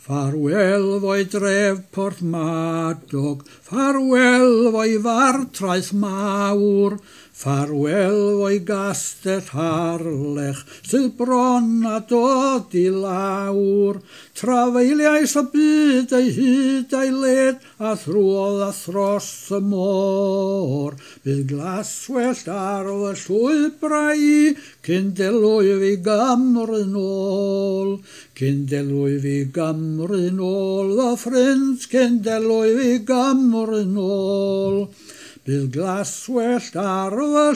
Ffarwel fo'i dref Porthmadog, ffarwel fo'i fartraeth mawr, ffarwel fo'i gastell Harlech, sydd bron a dod I lawr. Trafeiliais y byd ei hyd a'i led, a thrwodd a thros y môr. Bydd glaswellt ar fy llwybrau, cyn delwyf I Gymru nôl. Cyn delwyf I Gymru nôl, fy ffrind, cyn delwyf I Gymru nôl. Bydd glaswellt ar fy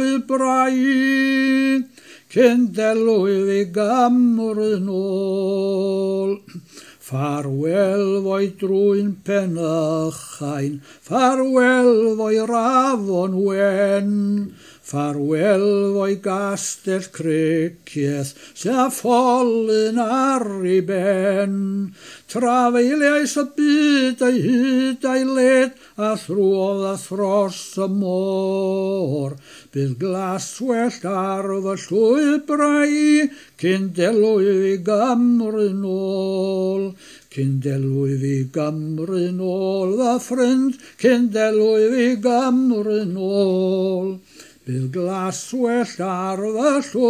llwybrau, cyn delwyf I Gymru nôl. Ffarwel fo'i drwy'n Penychain, ffarwel fo'i Rafon Wen, ffarwel fo'i gastell Cricieth, sy'n ffolyn ar ei ben. Trafeiliais y byd ei hyd a'i led, a thrwodd a thros y môr. Bydd glaswellt ar fy llwybrau, cyn delwyf I Gymru nôl. Cyn delwyf I Gymru nôl, fy ffrind, cyn delwyf I Gymru nôl. Bydd glaswellt ar fy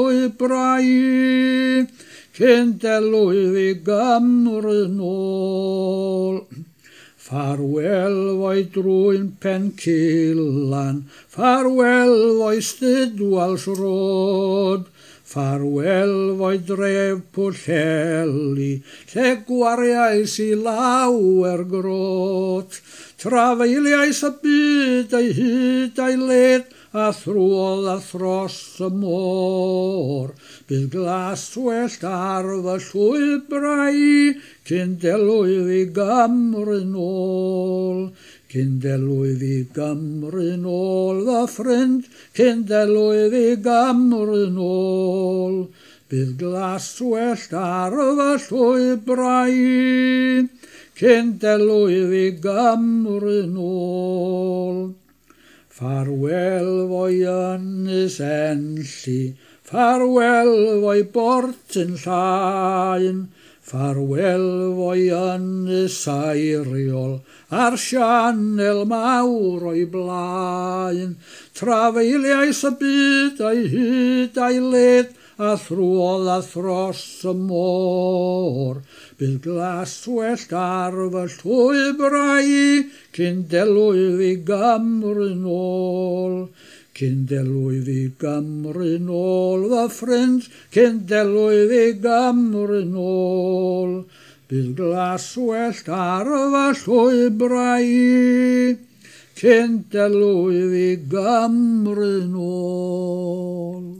llwybrau, cyn delwyf I Gymru nôl. Ffarwel fo'i drwy'n Pencylan, ffarwel fo'i Stydwals Road, ffarwel fo'i dref Pwllheli, lle gwariais I lawer grot. Trafeiliais y byd ei hyd a'i led, a thrwodd a thros y môr. Bydd glaswellt ar fy llwybrau, cyn delwyf I Gymru nôl. Cyn delwyf I Gymru nôl, fy ffrind, cyn delwyf I Gymru nôl. Bydd glaswellt ar fy llwybrau, cyn delwyf I Gymru nôl. Ffarwel fo'i Ynys Enlli, ffarwel fo'i Bortyn Llaen, ffarwel fo'i Ynys Eiriol, a'r sianel mawr o'i blaen. Trafeiliais y byd ei hyd a'i led, a thrwodd a thros y môr. Bydd glaswellt ar fy llwybrau, cyn delwyf I Gymru nôl. Cyn delwyf I Gymru nôl, fy ffrind, cyn delwyf I Gymru nôl. Bydd glaswellt ar fy llwybrau, cyn delwyf I Gymru nôl.